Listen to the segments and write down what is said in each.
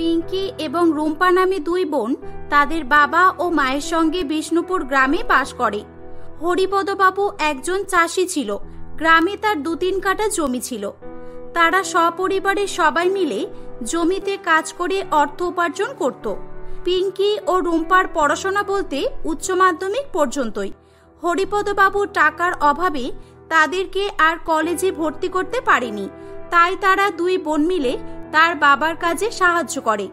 পিঙ্কি এবং রুম্পা নামে দুই বোন তাদের বাবা ও মায়ের সঙ্গে বিষ্ণুপুর গ্রামে বাস করে। হরিপদবাবু একজন চাষি ছিল। গ্রামে তার 2-3 কাঠা জমি ছিল। তারা সপরিবারে সবাই মিলে জমিতে কাজ করে অর্থ উপার্জন করত। পিঙ্কি ও রুম্পার পড়াশোনা বলতে উচ্চ মাধ্যমিক পর্যন্তই। হরিপদবাবু টাকার অভাবে তাদেরকে আর কলেজে ভর্তি করতে পারেনি, তাই তারা দুই বোন মিলে তার বাবার কাজে সাহায্য করে।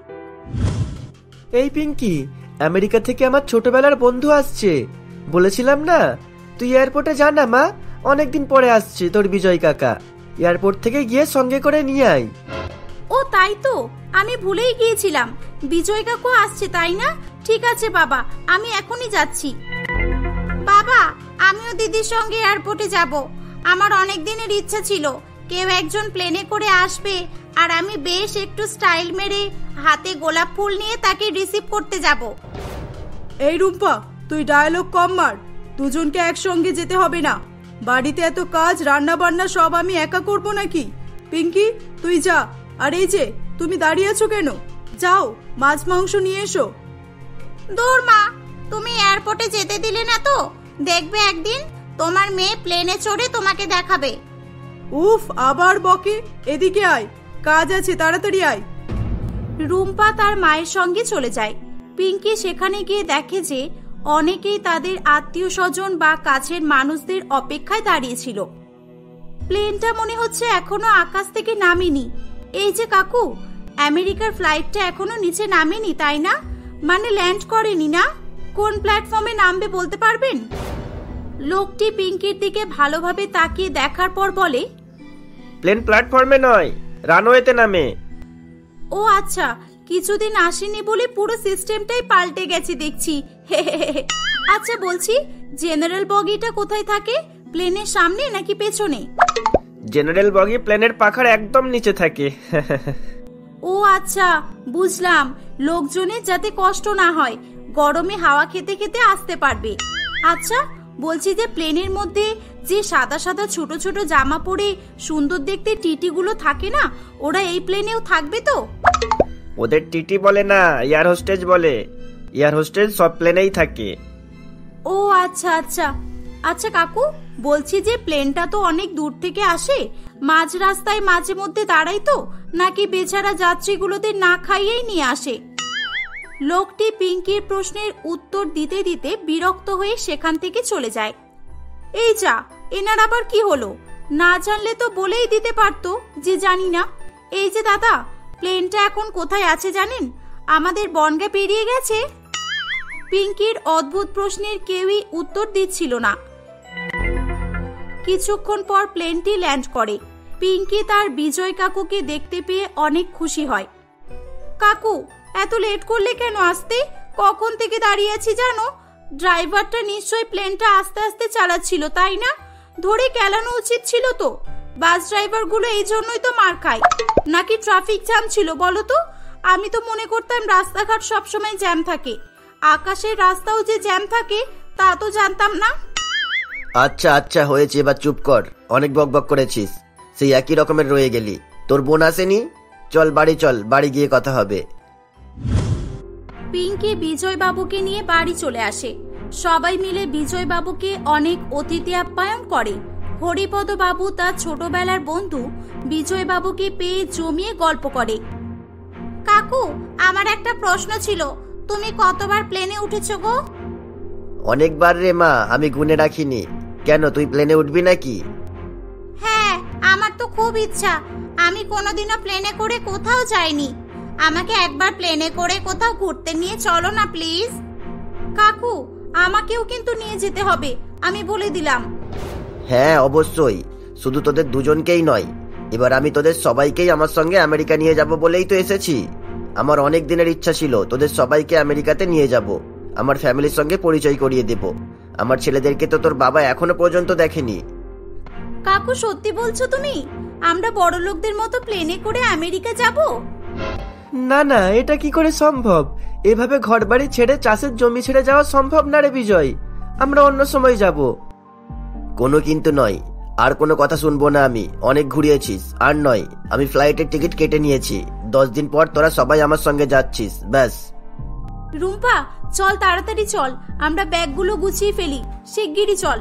এই পিঙ্কি, আমেরিকা থেকে আমার ছোটবেলার বন্ধু আসছে, বলেছিলাম না? তুই এয়ারপোর্টে যা না মা, অনেকদিন পরে আসছে তোর বিজয় কাকা। এয়ারপোর্ট থেকে গিয়ে সঙ্গে করে নিয়ে আয়। ও তাই তো, আমি ভুলেই গিয়েছিলাম। বিজয় কাকু আসছে তাই না? ঠিক আছে বাবা, আমি এখনই যাচ্ছি। বাবা, আমিও দিদির সঙ্গে এয়ারপোর্টে যাব। আমার অনেক দিনের ইচ্ছা ছিল কেউ একজন প্লেনে করে আসবে আর আমি বেশ একটু স্টাইল মেরে হাতে গোলাপ ফুল নিয়ে তাকে রিসিভ করতে যাব। এই রুম্পা, তুই ডায়লগ কম মার। দুজনকে একসঙ্গে যেতে হবে না। বাড়িতে এত কাজ, রান্না বান্না সব আমি একা করব নাকি? পিঙ্কি, তুই যা। আর এই যে, তুমি দাঁড়িয়ে আছো কেন? যাও, মাছ মাংস নিয়ে এসো। দূর মা, তুমি এয়ারপোর্টে যেতে দিলে না তো? দেখবে একদিন তোমার মেয়ে প্লেনে চড়ে তোমাকে দেখাবে। উফ, আবার বকে। এদিকে আয়, কাজ আছে, তাড়াতাড়ি আয়। রুম্পা তার মায়ের সঙ্গে চলে যায়। পিঙ্কি সেখানে গিয়ে দেখে যে অনেকেই তাদের আত্মীয় স্বজন বা কাছের মানুষদের অপেক্ষায় দাঁড়িয়েছিল। প্লেনটা মনে হচ্ছে এখনো আকাশ থেকে নামেনি। এই যে কাকু, আমেরিকার ফ্লাইটটা এখনো নিচে নামেনি তাই না? মানে ল্যান্ড করেনি না? কোন প্ল্যাটফর্মে নামবে বলতে পারবেন? লোকটি পিঙ্কির দিকে ভালোভাবে তাকিয়ে দেখার পর বলে, প্লেন প্ল্যাটফর্মে নয়, রানওয়েতে নামে। ও আচ্ছা, কিছুদিন আসেনি বলে পুরো সিস্টেমটাই পাল্টে গেছে দেখছি। আচ্ছা বলছি, জেনারেল বগিটা কোথায় থাকে? প্লেনের সামনে নাকি পেছনে? জেনারেল বগি প্লেনের পাখার একদম নিচে থাকে। ও আচ্ছা, বুঝলাম। লোকজনের যাতে কষ্ট না হয়, গরমে হাওয়া খেতে খেতে আসতে পারবে। আচ্ছা বলছি যে প্লেনের মধ্যে যে সাদা সাদা ছোট ছোট জামা পরে সুন্দর দেখতে টিটিগুলো থাকে না, ওরা এই প্লেনেও থাকবে তো? ওদের টিটি বলে না, এয়ার হোস্টেজ বলে। এয়ার হোস্টেজ সব প্লেনেই থাকে। ও আচ্ছা আচ্ছা। আচ্ছা কাকু, বলছি যে প্লেনটা তো অনেক দূর থেকে আসে, মাঝ রাস্তায় মাঝে মধ্যে দাঁড়াই তো, নাকি বেচারা যাত্রীগুলোদের না খাইয়েই নিয়ে আসে? লোকটি পিঙ্কির প্রশ্নের উত্তর দিতে দিতে বিরক্ত হয়ে সেখান থেকে চলে যায়। এই যা, এনার আবার কি হলো? না জানলে তো বলেই দিতে পারতো যে জানি না। এই যে দাদা, প্লেনটা এখন কোথায় আছে জানেন? আমাদের বনগা পেরিয়ে গেছে। পিঙ্কির অদ্ভুত প্রশ্নের কেউই উত্তর দিচ্ছিল না। কিছুক্ষণ পর প্লেনটি ল্যান্ড করে। পিঙ্কি তার বিজয় কাকুকে দেখতে পেয়ে অনেক খুশি হয়। কাকু, এত লেট করলে কেন আসতে? কখন থেকে দাঁড়িয়ে আছি জানো? ড্রাইভারটা নিশ্চয়ই প্লেনটা আস্তে আস্তে চালাচ্ছিল তাই না? ধরে কেলানো উচিত ছিল তো। বাস ড্রাইভার গুলো এই জন্যই তো মার খায়। নাকি ট্রাফিক জ্যাম ছিল বলো তো? আমি তো মনে করতাম রাস্তাঘাট সবসময় জ্যাম থাকে। আকাশের রাস্তাও যে জ্যাম থাকে তা তো জানতাম না। আচ্ছা আচ্ছা হয়েছে, এবার চুপ কর। অনেক বকবক করেছিস, সেই একই রকমের রয়ে গেলি। তোর বোন আসেনি? চল বাড়ি চল, বাড়ি গিয়ে কথা হবে। পিঙ্কি বিজয় বাবুকে নিয়ে বাড়ি চলে আসে। সবাই মিলে বিজয় বাবুকে অনেক অতিথি আপ্যায়ন করে। হরিপদ বাবু তার ছোটবেলার বন্ধু বিজয় বাবুকে পেয়ে জমিয়ে গল্প করে। কাকু, আমার একটা প্রশ্ন ছিল, তুমি কতবার প্লেনে উঠেছো গো? অনেকবার রে মা, আমি গুনে রাখিনি। কেন, তুই প্লেনে উঠবি নাকি? হ্যাঁ, আমার তো খুব ইচ্ছা। আমি কোনোদিনও প্লেনে করে কোথাও যাইনি। আমাকে একবার প্লেনে করে কোথাও ঘুরতে নিয়ে চলো না প্লিজ। কাকু, আমাকেও কিন্তু নিয়ে যেতে হবে, আমি বলে দিলাম। হ্যাঁ অবশ্যই, শুধু তোদের দুজনকেই নয়, এবার আমি তোদের সবাইকেই আমার সঙ্গে আমেরিকা নিয়ে যাব বলেই তো এসেছি। আমার অনেক দিনের ইচ্ছা ছিল তোদের সবাইকে আমেরিকাতে নিয়ে যাব, আমার ফ্যামিলির সঙ্গে পরিচয় করিয়ে দেব। আমার ছেলেদেরকে তো তোর বাবা এখনো পর্যন্ত দেখেনি। কাকু, সত্যি বলছো তুমি? আমরা বড় লোকদের মতো প্লেনে করে আমেরিকা যাব? না না, এটা কি করে সম্ভব? এভাবে ঘরবাড়ি ছেড়ে চাষের জমি ছেড়ে যাওয়া সম্ভব না রে বিজয়। আমরা অন্য সময় যাব। কোনো কিন্তু নয়, আর কোনো কথা শুনবো না আমি। অনেক ঘুরিয়েছিস, আর নয়। আমি ফ্লাইটের টিকিট কেটে নিয়েছি, 10 দিন পর তোরা সবাই আমার সঙ্গে যাচ্ছিস, ব্যাস। রুম্পা চল, তাড়াতাড়ি চল, আমরা ব্যাগগুলো গুছিয়ে ফেলি, শিগগিরই চল।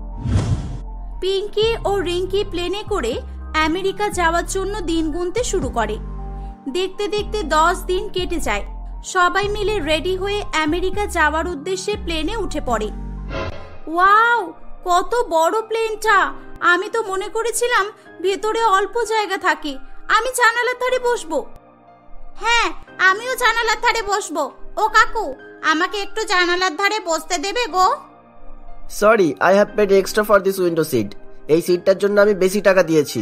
পিঙ্কি ও রিঙ্কি প্লেনে করে আমেরিকা যাওয়ার জন্য দিন গুনতে শুরু করে। দেখতে দেখতে 10 দিন কেটে যায়। সবাই মিলে রেডি হয়ে আমেরিকা যাওয়ার উদ্দেশ্যে প্লেনে উঠে পড়ে। ওয়াও, কত বড় প্লেনটা! আমি তো মনে করেছিলাম ভেতরে অল্প জায়গা থাকে। আমি জানালার ধারে বসবো। হ্যাঁ, আমিও জানালার ধারে বসবো। ও কাকু, আমাকে একটু জানালার ধারে বসতে দেবে গো? Sorry, I have paid extra for this window seat. এই সিটটার জন্য আমি বেশি টাকা দিয়েছি।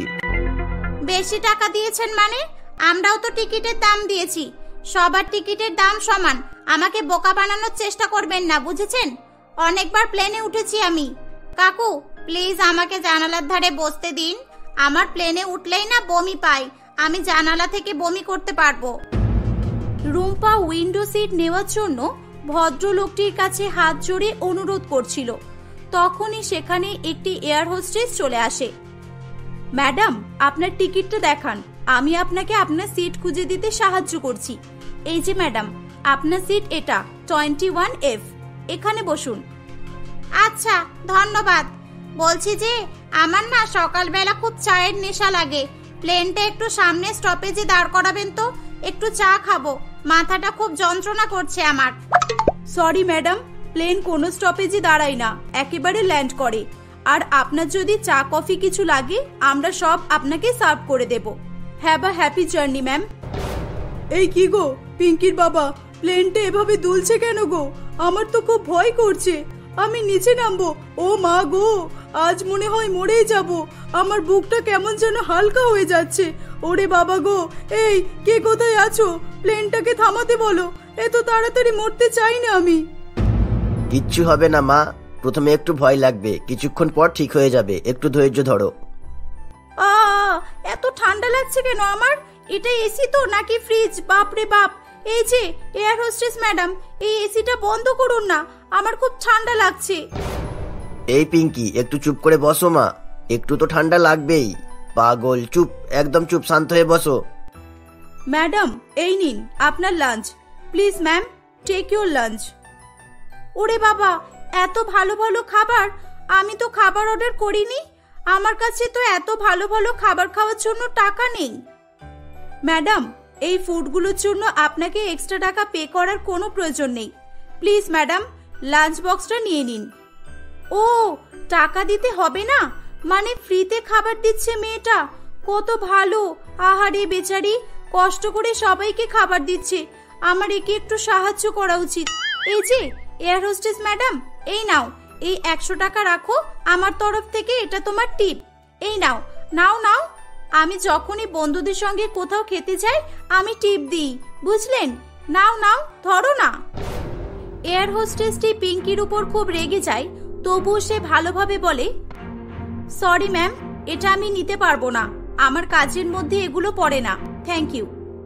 বেশি টাকা দিয়েছেন মানে? আমরাও তো টিকিটের দাম দিয়েছি। সবার টিকিটের দাম সমান। আমাকে বোকা বানানোর চেষ্টা করবেন না, বুঝেছেন? অনেকবার প্লেনে উঠেছি আমি। কাকু প্লিজ আমাকে জানালার ধারে বসতে দিন। আমার প্লেনে উঠলেই না বমি পাই। আমি জানালা থেকে বমি করতে পারবো। রুম্পা উইন্ডো সিট নেওয়ার জন্য ভদ্রলোকটির কাছে হাত জোড়ে অনুরোধ করছিল। তখনই সেখানে একটি এয়ার হোস্টেস চলে আসে। ম্যাডাম, আপনার টিকিটটা দেখান, আমি আপনাকে আপনার সিট খুঁজে দিতে সাহায্য করছি। এই যে ম্যাডাম, আপনার সিট এটা 21F, এখানে বসুন। আচ্ছা, ধন্যবাদ। বলছি যে আমার না সকালবেলা খুব চায়ের নেশা লাগে। প্লেনটা একটু সামনে স্টপেজে দাঁড় করাবেন তো, একটু চা খাবো। মাথাটা খুব যন্ত্রণা করছে আমার। সরি ম্যাডাম, প্লেন কোনো স্টপেজে দাঁড়ায় না, একেবারে ল্যান্ড করে। আর আপনার যদি চা কফি কিছু লাগে আমরা সব আপনাকে সার্ভ করে দেব। Have a happy journey ma'am. এই কি গো পিঙ্কির বাবা, প্লেনটা এভাবে দুলছে কেন গো? আমার তো খুব ভয় করছে। আমি নিচে নামবো। ও মা গো, আজ মনে হয় মরেই যাব। আমার বুকটা কেমন যেন হালকা হয়ে যাচ্ছে। ওরে বাবা গো, এই কে কোথায় আছো? প্লেনটাকে থামাতে বলো। এত তাড়াতাড়ি মরতে চাই না আমি। কিচ্ছু হবে না মা, প্রথমে একটু ভয় লাগবে, কিছুক্ষণ পর ঠিক হয়ে যাবে, একটু ধৈর্য ধরো। এত ঠান্ডা লাগছে কেন আমার? এটা এসি তো নাকি ফ্রিজ? বাপরে বাপ! এই যে এয়ার হোস্টেস ম্যাডাম, এই এসিটা বন্ধ করুন না, আমার খুব ঠান্ডা লাগছে। এই পিঙ্কি, একটু চুপ করে বসো মা, একটু তো ঠান্ডা লাগবেই। পাগল, চুপ, একদম চুপ, শান্ত হয়ে বসো। ম্যাডাম, এই নিন আপনার lunch. Please ma'am, take your lunch. ওরে বাবা, এত ভালো ভালো খাবার! আমি তো খাবার অর্ডার করিনি। আমার কাছে তো এত ভালো ভালো খাবার খাওয়ার জন্য টাকা নেই। ম্যাডাম, এই ফুডগুলোর জন্য আপনাকে এক্সট্রা টাকা পে করার কোনো প্রয়োজন নেই। প্লিজ ম্যাডাম, লাঞ্চ বক্সটা নিয়ে নিন। ও, টাকা দিতে হবে না? মানে ফ্রিতে খাবার দিচ্ছে মেয়েটা? কত ভালো! আহারে বেচারি, কষ্ট করে সবাইকে খাবার দিচ্ছে। আমার একে একটু সাহায্য করা উচিত। এই যে এয়ার হোস্টেস ম্যাডাম, এই নাও, এই 100 টাকা রাখো আমার তরফ থেকে, এটা তোমার টিপ। এই নাও নাও নাও। আমি যখনই বন্ধুদের সঙ্গে কোথাও খেতে যাই আমি টিপ দিই, বুঝলেন? নাও নাও, ধরো না। এয়ার হোস্টেসটি পিঙ্কির উপর খুব রেগে যায়, তবুও সে ভালোভাবে বলে, সরি ম্যাম, এটা আমি নিতে পারবো না, আমার কাজের মধ্যে এগুলো পড়ে না, থ্যাংক ইউ।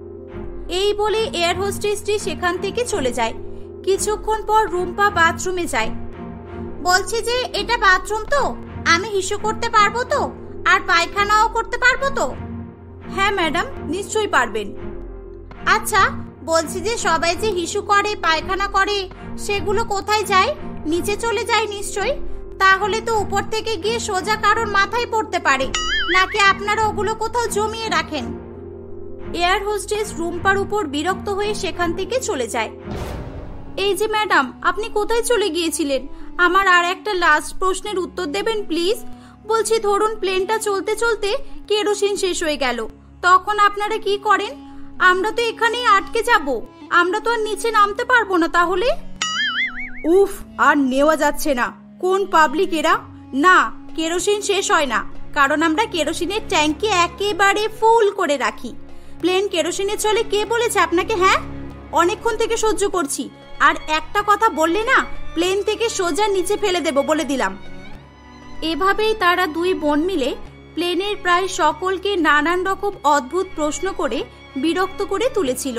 এই বলে এয়ার হোস্টেসটি সেখান থেকে চলে যায়। কিছুক্ষণ পর রুম্পা বাথরুমে যায়। বলছি যে এটা বাথরুম তো, আমি হিসু করতে পারবো তো? আর পায়খানাও করতে পারবো তো? হ্যাঁ ম্যাডাম, নিশ্চয়ই পারবেন। আচ্ছা, বলছি যে সবাই যে হিসু করে, পায়খানা করে, সেগুলো কোথায় যায়? নিচে চলে যায় নিশ্চয়ই। তাহলে তো উপর থেকে গিয়ে সোজা কারোর মাথায় পড়তে পারে, নাকি আপনারা ওগুলো কোথাও জমিয়ে রাখেন? এয়ার হোস্টেস রুম্পার উপর বিরক্ত হয়ে সেখান থেকে চলে যায়। এই যে ম্যাডাম, আপনি কোথায় চলে গিয়েছিলেন? আমার আর একটা লাস্ট প্রশ্নের উত্তর দেবেন প্লিজ। বলছি, ধরুন প্লেনটা চলতে চলতে কেরোসিন শেষ হয়ে গেল, তখন আপনারা কি করেন? আমরা তো এখানেই আটকে যাব, আমরা তো আর নিচে নামতে পারবো না। তাহলে উফ, আর নেওয়া যাচ্ছে না। কোন পাবলিক এরা? না, কেরোসিন শেষ হয় না, কারণ আমরা কেরোসিনের ট্যাঙ্কি একেবারে ফুল করে রাখি। প্লেন কেরোসিনে চলে কে বলেছে আপনাকে? হ্যাঁ, অনেকক্ষণ থেকে সহ্য করছি, আর একটা কথা বললে না প্লেন থেকে সোজা নিচে ফেলে দেব বলে দিলাম। এভাবেই তারা দুই বোন মিলে প্লেনের প্রায় সকলকে নানান রকম অদ্ভুত প্রশ্ন করে বিরক্ত করে তুলেছিল।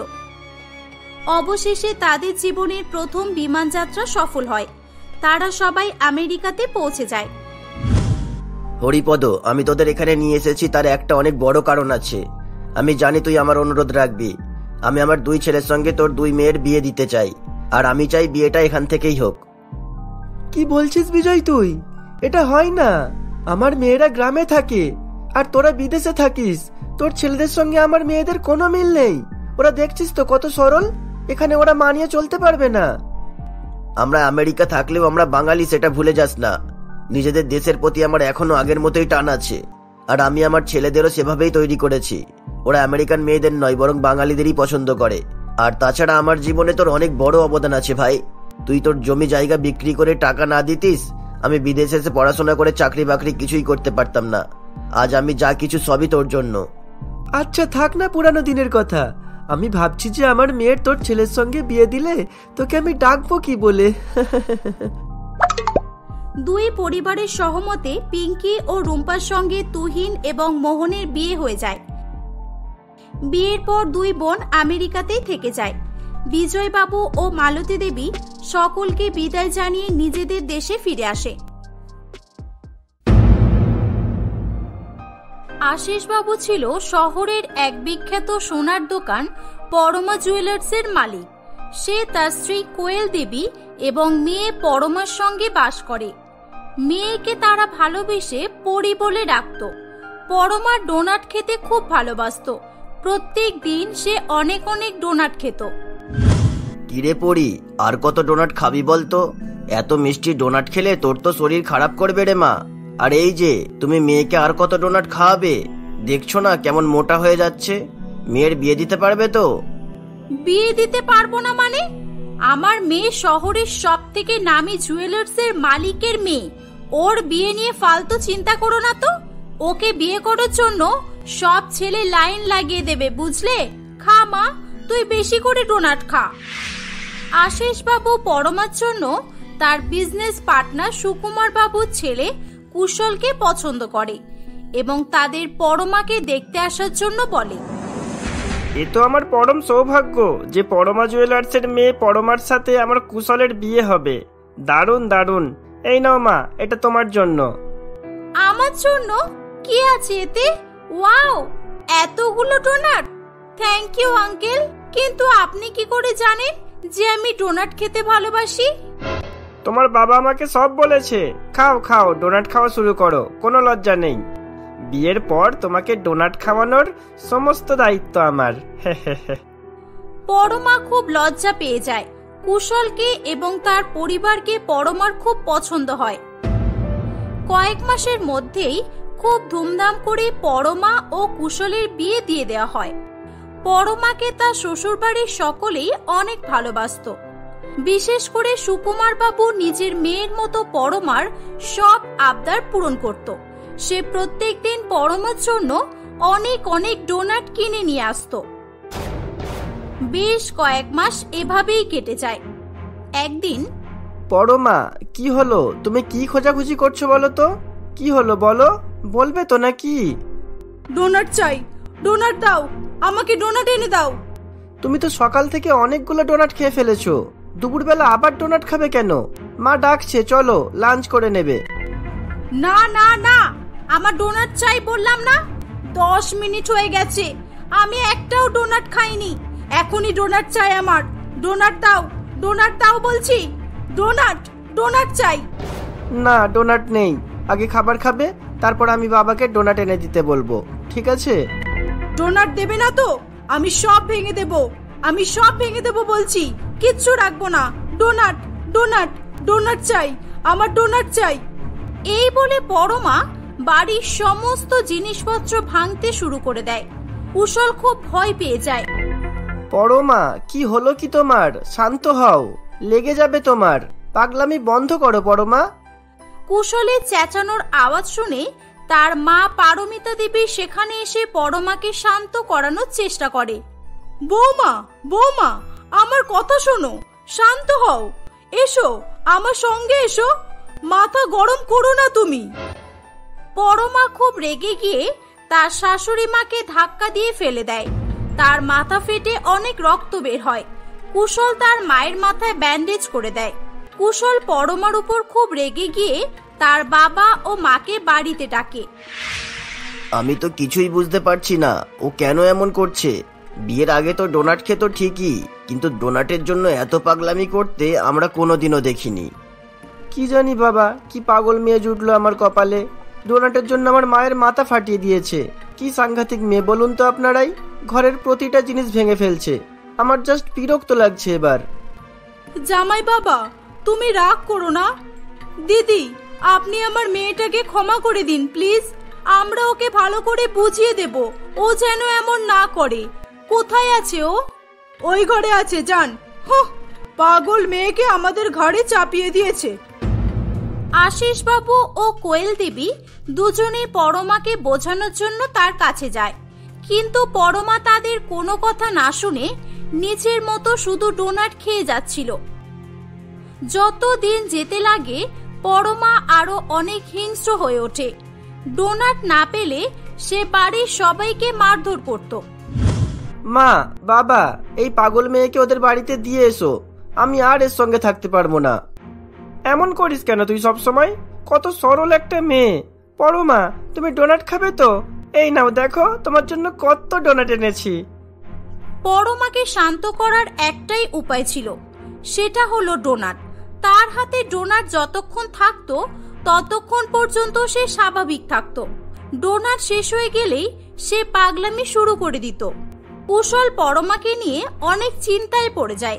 অবশেষে তাদের জীবনের প্রথম বিমান যাত্রা সফল হয়। তারা সবাই আমেরিকাতে পৌঁছে যায়। হরিপদ, আমি তোদের এখানে নিয়ে এসেছি তার একটা অনেক বড় কারণ আছে। আমি জানি তুই আমার অনুরোধ রাখবি। আমি আমার 2 ছেলের সঙ্গে তোর 2 মেয়ের বিয়ে দিতে চাই, আর আমি চাই বিয়েটা এখান থেকেই হোক। কি বলছিস বিজয় তুই? এটা হয় না। আমার মেয়েরা গ্রামে থাকে আর তোরা বিদেশে থাকিস। তোর ছেলেদের সঙ্গে আমার মেয়েদের কোনো মিল নেই। ওরা দেখছিস তো কত সরল, এখানে ওরা মানিয়ে চলতে পারবে না। আমরা আমেরিকা থাকলেও আমরা বাঙালি, সেটা ভুলে যাস না। নিজেদের দেশের প্রতি আমার এখনো আগের মতোই টান আছে, আর আমি আমার ছেলেদেরও সেভাবেই তৈরি করেছি। ওরা আমেরিকান মেয়েদের নয়, বরং বাঙালিদেরই পছন্দ করে। আর তাছাড়া আমার জীবনে তোর অনেক বড় অবদান আছে ভাই। তুই তোর জমি জায়গা বিক্রি করে টাকা না দিতিস, আমি বিদেশে এসে পড়াশোনা করে চাকরি বাকরি কিছুই করতে পারতাম না। আজ আমি যা কিছু সবই তোর জন্য। আচ্ছা থাক না পুরানো দিনের কথা। আমি ভাবছি যে আমার মেয়ের তোর ছেলের সঙ্গে বিয়ে দিলে তোকে আমি ডাকবো কি বলে। দুই পরিবারের সহমতে পিঙ্কি ও রুম্পার সঙ্গে তুহিন এবং মোহনের বিয়ে হয়ে যায়। বিয়ের পর 2 বোন আমেরিকাতেই থেকে যায়। বিজয়বাবু ও মালতী দেবী সকলকে বিদায় জানিয়ে নিজেদের দেশে ফিরে আসে। আশিসবাবু ছিল শহরের এক বিখ্যাত সোনার দোকান পরমা জুয়েলার্সের মালিক। সে তার স্ত্রী কোয়েল দেবী এবং মেয়ে পরমার সঙ্গে বাস করে। মেয়েকে তারা ভালোবেসে পরি বলে ডাকত। পরমার ডোনাট খেতে খুব ভালোবাসত। প্রত্যেক দিন সে অনেক অনেক ডোনাট খেত। কিরে পড়ি, আর কত ডোনাট খাবি বলতো? এত মিষ্টি ডোনাট খেলে তোর তো শরীর খারাপ করবে রে মা। আর এই যে তুমি মেয়েকে আর কত ডোনাট খাওয়াবে? দেখছো না কেমন মোটা হয়ে যাচ্ছে। মেয়ের বিয়ে দিতে পারবে তো? বিয়ে দিতে পারবো না মানে? আমার মেয়ে শহরের সব থেকে নামি জুয়েলার্সের মালিকের মেয়ে। ওর বিয়ে নিয়ে ফালতু চিন্তা করো না তো। ওকে বিয়ে করার জন্য সব ছেলে লাইন লাগিয়ে দেবে, বুঝলে? খা মা, তুই বেশি করে ডোনাট খা। আশিস বাবু পরমার জন্য তার বিজনেস পার্টনার সুকুমার বাবুর ছেলে কুশলকে পছন্দ করে এবং তাদের পরমাকে দেখতে আসার জন্য বলে। এ তো আমার পরম সৌভাগ্য যে পরমা জুয়েলার্সের মেয়ে পরমার সাথে আমার কুশলের বিয়ে হবে। দারুণ দারুণ। এই নাও মা, এটা তোমার জন্য। আমার জন্য? কি আছে এতে? ওয়াও, এতগুলো ডোনাট! Thank you uncle. কিন্তু আপনি কি করে জানেন যে আমি ডোনাট খেতে ভালোবাসি? তোমার বাবা আমাকে সব বলেছে। খাও খাও, ডোনাট খাওয়া শুরু করো, কোনো লজ্জা নেই। বিয়ের পর তোমাকে ডোনাট খাওয়ানোর সমস্ত দায়িত্ব আমার। পরমা খুব লজ্জা পেয়ে যায়। কুশলকে এবং তার পরিবারকে পরমার খুব পছন্দ হয়। কয়েক মাসের মধ্যেই খুব ধুমধাম করে পরমা ও কুশলের বিয়ে দিয়ে দেওয়া হয়। পরমাকে তার শ্বশুরবাড়ির সকলেই অনেক ভালোবাসত। বিশেষ করে সুকুমার বাবু নিজের মেয়ের মতো পরমার সব আবদার পূরণ করত। সে প্রত্যেকদিন পরমার জন্য অনেক অনেক ডোনাট কিনে নিয়ে আসতো। বেশ কয়েক মাস এভাবেই কেটে যায়। একদিন, পরমা, কি হলো? তুমি কি খোঁজাখুঁজি করছো বলো তো? কি হলো বলো, বলবে তো নাকি? ডোনাট চাই, ডোনাট দাও, আমাকে ডোনাট এনে দাও। তুমি তো সকাল থেকে অনেকগুলো ডোনাট খেয়ে ফেলেছো, দুপুরবেলা আবার ডোনাট খাবে কেন? মা ডাকছে, চলো লাঞ্চ করে নেবে। না না না, আমার ডোনাট চাই বললাম না। 10 মিনিট হয়ে গেছে, আমি একটাও ডোনাট খাইনি। এখনই ডোনাট চাই আমার। ডোনাট দাও, ডোনাট দাও বলছি। ডোনাট, ডোনাট চাই। না, ডোনাট নেই। আগে খাবার খাবে, তারপর আমি বাবাকে ডোনাট এনে দিতে বলবো, ঠিক আছে? ডোনাট দেবে না তো? আমি সব ভেঙে দেব, আমি সব ভেঙে দেব বলছি, কিচ্ছু রাখবো না। ডোনাট, ডোনাট, ডোনাট চাই, আমার ডোনাট চাই। এই বলে পরমা বাড়ির সমস্ত জিনিসপত্র ভাঙতে শুরু করে দেয়। কুশল খুব ভয় পেয়ে যায়। পরমা, কি হলো কি তোমার? শান্ত হও, লেগে যাবে তোমার। পাগলামি বন্ধ করো পরমা। কুশলের চেঁচানোর আওয়াজ শুনে তার মা পারমিতা দেবী সেখানে এসে পরমাকে শান্ত করানোর চেষ্টা করে। বৌমা, বৌমা, আমার কথা শোনো, শান্ত হও, এসো আমার সঙ্গে এসো, মাথা গরম করো না তুমি। পরমা খুব রেগে গিয়ে তার শাশুড়ি মাকে ধাক্কা দিয়ে ফেলে দেয়। তার মাথা ফেটে অনেক রক্ত বের হয়। কুশল তার মায়ের মাথায় ব্যান্ডেজ করে দেয়। কুশল পরমার উপর খুব রেগে গিয়ে তার বাবা ও মাকে বাড়িতে ডাকে। আমি তো কিছুই বুঝতে পারছি না ও কেন এমন করছে। বিয়ের আগে তো ডোনাট খেত ঠিকই, কিন্তু ডোনাটের জন্য এত পাগলামি করতে আমরা কোনোদিনও দেখিনি। কি জানি বাবা, কি পাগল মেয়ে জুটলো আমার কপালে। ডোনাটের জন্য আমার মায়ের মাথা ফাটিয়ে দিয়েছে। কি সাংঘাতিক মেয়ে বলুন তো আপনারাই। ঘরের প্রতিটা জিনিস ভেঙে ফেলছে। আমার জাস্ট বিরক্ত লাগছে এবার। জামাই বাবা, তুমি রাগ করো না। দিদি, আপনি আমার মেয়েটাকে ক্ষমা করে দিন প্লিজ। আমরা ওকে ভালো করে বুঝিয়ে দেব, ও যেন এমন না করে। কোথায় আছে ও? ওই ঘরে আছে, যান। পাগল মেয়েকে আমাদের ঘরে চাপিয়ে দিয়েছে। আশিস বাবু ও কোয়েল দেবী দুজনে পরমাকে বোঝানোর জন্য তার কাছে যায়, কিন্তু পরমা তাদের কোনো কথা না শুনে নিজের মতো শুধু ডোনাট খেয়ে যাচ্ছিল। যত দিন যেতে লাগে পরমা আরো অনেক হিংস্র হয়ে ওঠে। ডোনাট না পেলে সে বাড়ির সবাইকে মারধর করত। মা, বাবা, এই পাগল মেয়েকে ওদের বাড়িতে দিয়ে এসো। আমি আর এর সঙ্গে থাকতে পারবো না। এমন করিস কেন তুই সব সময়? কত সরল একটা মেয়ে। পরমা, তুমি ডোনাট খাবে তো? এই নাও, দেখো তোমার জন্য কত ডোনাট এনেছি। পরমাকে শান্ত করার একটাই উপায় ছিল, সেটা হলো ডোনাট। তার হাতে ডোনাট যতক্ষণ থাকতো ততক্ষণ পর্যন্ত সে স্বাভাবিক থাকতো। ডোনাট শেষ হয়ে গেলেই সে পাগলামি শুরু করে দিত। কুশল পরমাকে নিয়ে অনেক চিন্তায় পড়ে যায়।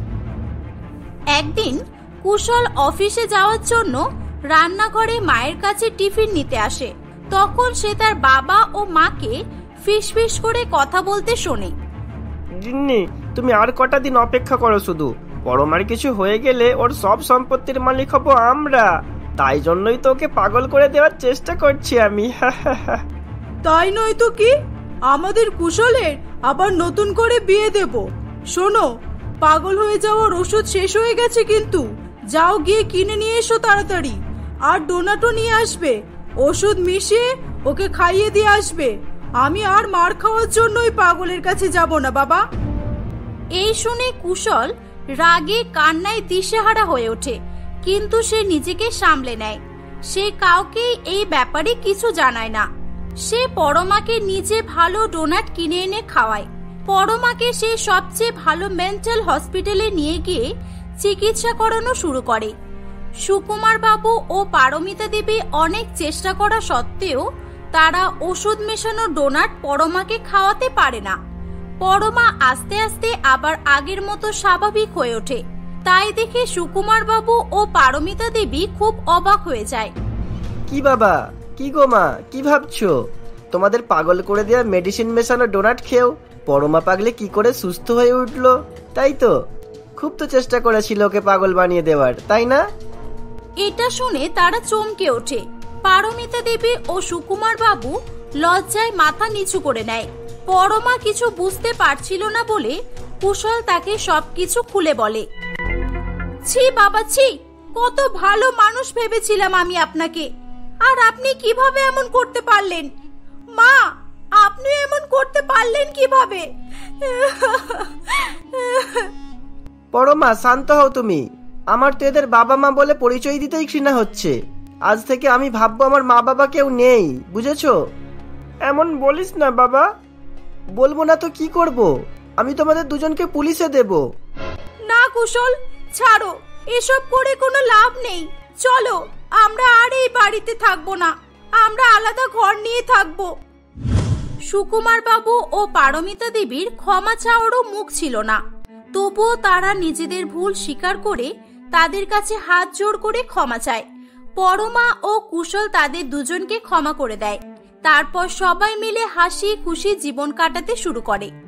একদিন কুশল অফিসে যাওয়ার জন্য রান্নাঘরে মায়ের কাছে টিফিন নিতে আসে। তখন সে তার বাবা ও মাকে ফিসফিস করে কথা বলতে শোনে। জিন্নি, তুমি আর কটা দিন অপেক্ষা করো শুধু। পরমার কিছু হয়ে গেলে ওর সব সম্পত্তির মালিক হব আমরা। তাই জন্যই তো ওকে পাগল করে দেওয়ার চেষ্টা করছি আমি। তাই নয় তো কি? আমাদের কুশলের আবার নতুন করে বিয়ে দেব। শোনো, পাগল হয়ে যাওয়ার ওষুধ শেষ হয়ে গেছে, কিন্তু যাও গিয়ে কিনে নিয়ে এসো তাড়াতাড়ি। আর ডোনাটও নিয়ে আসবে। ওষুধ মিশিয়ে ওকে খাইয়ে দিয়ে আসবে। আমি আর মার খাওয়ার জন্য ওই পাগলের কাছে যাব না বাবা। এই শুনে কুশল রাগে কান্নায় দিশেহারা হয়ে ওঠে, কিন্তু সে নিজেকে সামলে নেয়। সে কাউকে এই ব্যাপারে কিছু জানায় না। সে পরমাকে নিজে ভালো ডোনাট কিনে এনে খাওয়ায়। পরমাকে সে সবচেয়ে ভালো মেন্টাল হসপিটালে নিয়ে গিয়ে চিকিৎসা করানো শুরু করে। সুকুমার বাবু ও পারমিতা দেবী অনেক চেষ্টা করা সত্ত্বেও তারা ওষুধ মেশানো ডোনাট পরমাকে খাওয়াতে পারে না। পরমা আস্তে আস্তে আবার আগের মতো স্বাভাবিক হয়ে ওঠে। তাই দেখে সুকুমার বাবু ও পারমিতা দেবী খুব অবাক হয়ে যায়। কি বাবা, কি গো মা, কি ভাবছো? তোমাদের পাগল করে দেওয়া মেডিসিন মেশানো ডোনাট খেয়েও পরমা পাগলে কি করে সুস্থ হয়ে উঠলো, তাই তো? খুব তো চেষ্টা করেছিল ওকে পাগল বানিয়ে দেওয়ার, তাই না? এটা শুনে তারা চমকে ওঠে। পারমিতা দেবী ও সুকুমার বাবু লজ্জায় মাথা নিচু করে নেয়। পরমা কিছু বুঝতে পারছিল না বলে কুশল তাকে সবকিছু খুলে বলে। ছি বাবা, ছি! কত ভালো মানুষ ভেবেছিলাম আমি আপনাকে, আর আপনি কিভাবে এমন করতে পারলেন? মা, আপনি এমন করতে পারলেন কিভাবে? পরমা, শান্ত হও তুমি। আমার তো এদের বাবা মা বলে পরিচয় দিতেই ঘৃণা হচ্ছে। আজ থেকে আমি ভাববো আমার মা বাবা কেউ নেই, বুঝেছো? এমন বলিস না বাবা। বলবো না তো কি করব? আমি তোমাদের দুজনকে পুলিশে দেব। না কুশল, ছাড়ো, এসব করে কোনো লাভ নেই। চলো, আমরা আর এই বাড়িতে থাকবো না। আমরা আলাদা ঘর নিয়ে থাকবো। সুকুমার বাবু ও পারমিতা দেবীর ক্ষমা চাওয়ারও মুখ ছিল না। তবুও তারা নিজেদের ভুল স্বীকার করে তাদের কাছে হাত জোড় করে ক্ষমা চায়। পরমা ও কুশল তাদের দুজনকে ক্ষমা করে দেয়। তারপর সবাই মিলে হাসি খুশি জীবন কাটাতে শুরু করে।